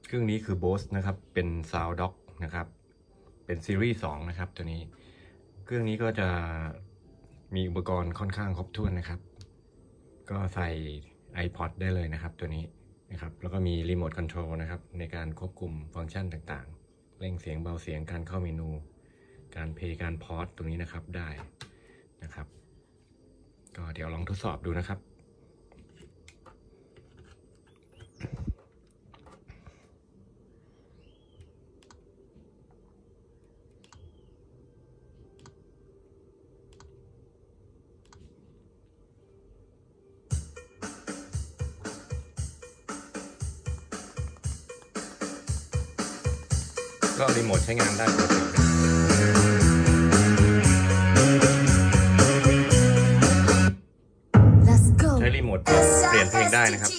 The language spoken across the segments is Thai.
เครื่องนี้คือ Bose นะครับเป็น Sound Dock นะครับเป็นซีรีส์2นะครับตัวนี้เครื่องนี้ก็จะมีอุปกรณ์ค่อนข้างครบถ้วนนะครับก็ใส่ iPod ได้เลยนะครับตัวนี้นะครับแล้วก็มีรีโมทคอนโทรลนะครับในการควบคุมฟังก์ชันต่างๆเร่งเสียงเบาเสียงการเข้าเมนูการเพลย์การพอสตรงนี้นะครับได้นะครับก็เดี๋ยวลองทดสอบดูนะครับก็รีโมทใช้งานได้ปกติใช้รีโมทเปลี่ยนเพลงได้นะครับ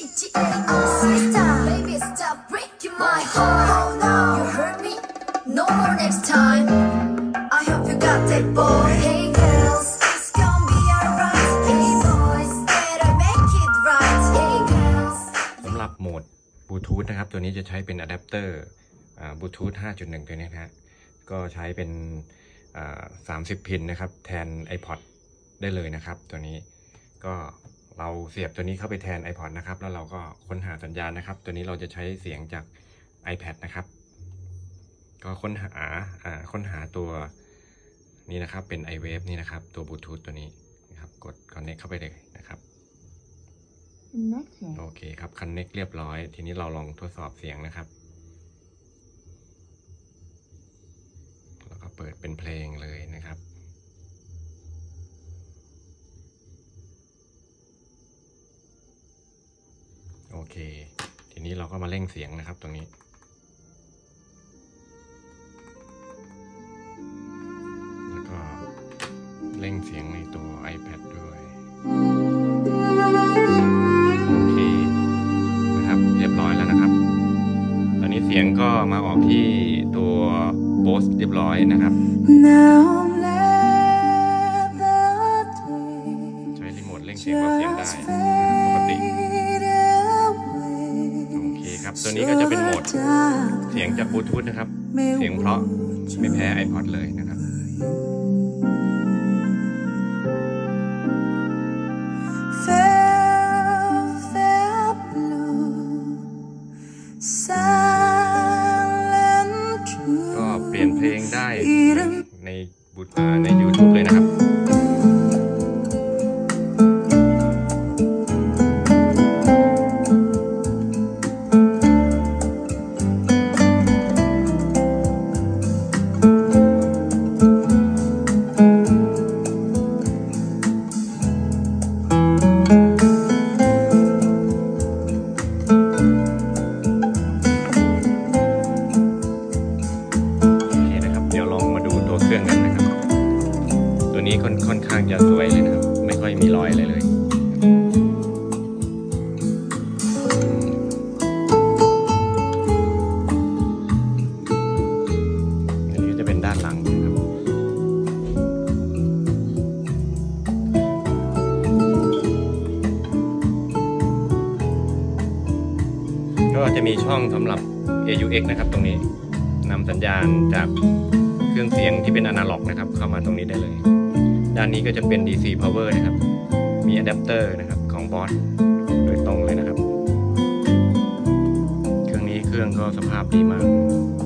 สำหรับโหมดบลูทูธนะครับตัวนี้จะใช้เป็นอะแดปเตอร์บลูทูธ 5.1 ตัวนี้นะฮะก็ใช้เป็น30 พินนะครับแทน iPod ได้เลยนะครับตัวนี้ก็เราเสียบตัวนี้เข้าไปแทน iPod นะครับแล้วเราก็ค้นหาสัญญาณนะครับตัวนี้เราจะใช้เสียงจาก iPad นะครับก็ค้นหาตัวนี้นะครับเป็น iWave นี่นะครับตัวบลูทูธตัวนี้นะครับกด Connect เข้าไปเลยนะครับโอเคครับ Connect เรียบร้อยทีนี้เราลองทดสอบเสียงนะครับเปิดเป็นเพลงเลยนะครับโอเคทีนี้เราก็มาเร่งเสียงนะครับตรงนี้แล้วก็เร่งเสียงในตัว iPad ด้วยโอเคนะครับเรียบร้อยแล้วนะครับตอนนี้เสียงก็มาออกที่ตัวBose เรียบร้อยนะครับใช้รีโมทเร่งเสียงเบาเสียงได้ปกติโอเคครับตัวนี้ก็จะเป็นโหมดเสียงจากบลูทูธนะครับเสียงเพราะไม่แพ้ iPod เลยนะครับก็เปลี่ยนเพลงได้ใน YouTube เลยนะครับตัวนี้ค่อนข้างจะสวยเลยนะครับไม่ค่อยมีรอยอะไรเลยอันนี้จะเป็นด้านหลังนะครับก็จะมีช่องสำหรับ AUX นะครับตรงนี้นำสัญญาณจากเครื่องเสียงที่เป็นอนาล็อกนะครับเข้ามาตรงนี้ได้เลยด้านนี้ก็จะเป็น DC Power นะครับมีอะแดปเตอร์นะครับของ Bose โดยตรงเลยนะครับเครื่องนี้ก็สภาพดีมาก